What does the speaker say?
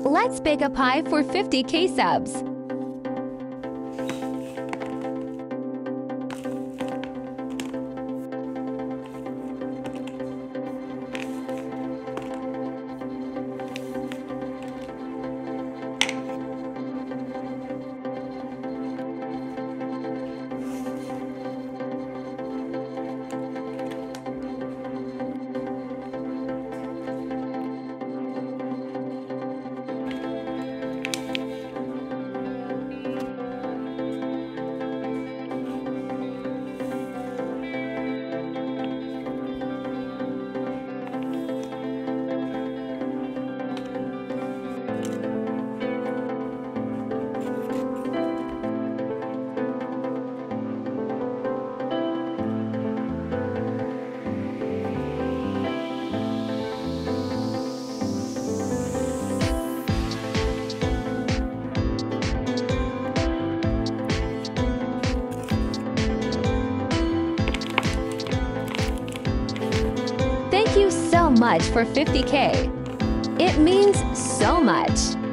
Let's bake a pie for 50K subs. Thank you so much for 50K. It means so much.